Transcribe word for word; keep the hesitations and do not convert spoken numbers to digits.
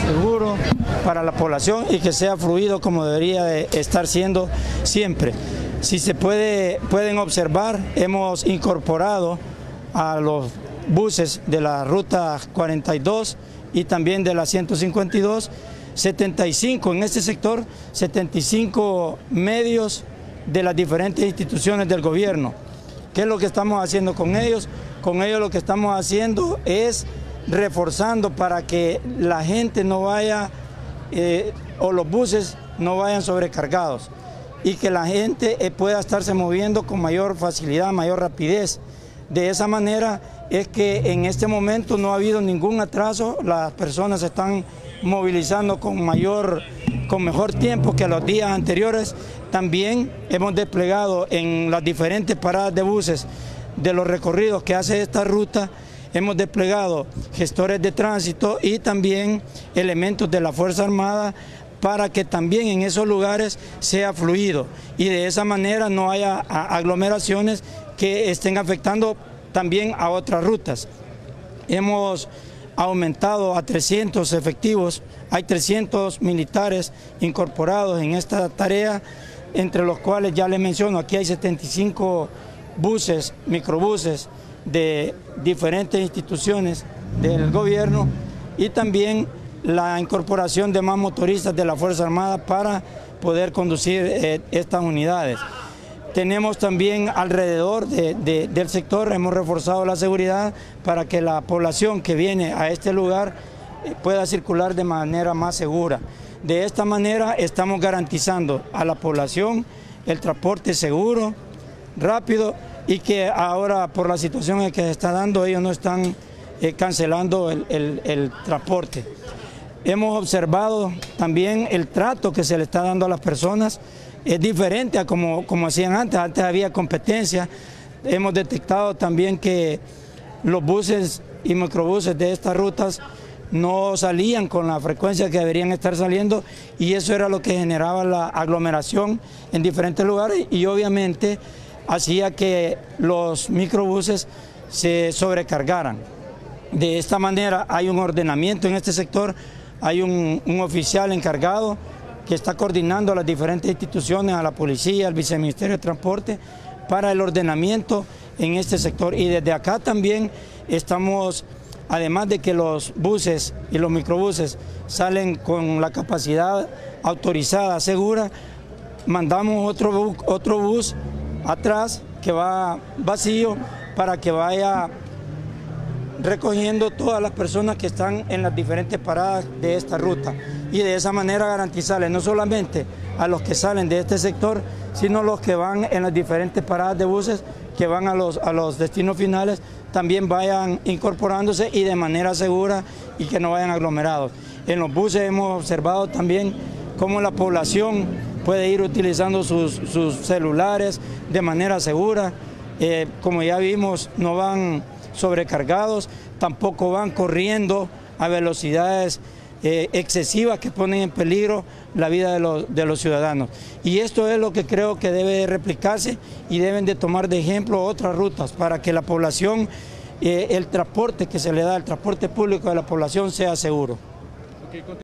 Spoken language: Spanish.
seguro para la población y que sea fluido como debería de estar siendo siempre. Si se puede, pueden observar, hemos incorporado a los buses de la ruta cuarenta y dos y también de la ciento cincuenta y dos, setenta y cinco en este sector, setenta y cinco medios de las diferentes instituciones del gobierno. ¿Qué es lo que estamos haciendo con ellos? Con ellos lo que estamos haciendo es reforzando para que la gente no vaya, eh, o los buses no vayan sobrecargados y que la gente eh, pueda estarse moviendo con mayor facilidad, mayor rapidez. De esa manera es que en este momento no ha habido ningún atraso, las personas se están movilizando con mayor, con mejor tiempo que los días anteriores. También hemos desplegado en las diferentes paradas de buses de los recorridos que hace esta ruta, hemos desplegado gestores de tránsito y también elementos de la Fuerza Armada para que también en esos lugares sea fluido y de esa manera no haya aglomeraciones que estén afectando también a otras rutas. Hemos aumentado a trescientos efectivos, hay trescientos militares incorporados en esta tarea, entre los cuales ya les menciono, aquí hay setenta y cinco buses, microbuses de diferentes instituciones del gobierno y también la incorporación de más motoristas de la Fuerza Armada para poder conducir eh, estas unidades. Tenemos también alrededor de, de, del sector, hemos reforzado la seguridad para que la población que viene a este lugar eh, pueda circular de manera más segura. De esta manera estamos garantizando a la población el transporte seguro, rápido y que ahora por la situación en que se está dando ellos no están eh, cancelando el, el, el transporte. Hemos observado también el trato que se le está dando a las personas, es diferente a como, como hacían antes, antes había competencia. Hemos detectado también que los buses y microbuses de estas rutas no salían con la frecuencia que deberían estar saliendo y eso era lo que generaba la aglomeración en diferentes lugares y obviamente hacía que los microbuses se sobrecargaran. De esta manera hay un ordenamiento en este sector, hay un, un oficial encargado que está coordinando a las diferentes instituciones, a la policía, al viceministerio de Transporte, para el ordenamiento en este sector. Y desde acá también estamos, además de que los buses y los microbuses salen con la capacidad autorizada, segura, mandamos otro bus, otro bus atrás que va vacío para que vaya recogiendo todas las personas que están en las diferentes paradas de esta ruta y de esa manera garantizarles no solamente a los que salen de este sector, sino los que van en las diferentes paradas de buses que van a los, a los destinos finales, también vayan incorporándose y de manera segura y que no vayan aglomerados. En los buses hemos observado también cómo la población puede ir utilizando sus, sus celulares de manera segura, eh, como ya vimos no van sobrecargados, tampoco van corriendo a velocidades eh, excesivas que ponen en peligro la vida de los, de los ciudadanos. Y esto es lo que creo que debe replicarse y deben de tomar de ejemplo otras rutas para que la población, eh, el transporte que se le da, el transporte público de la población sea seguro.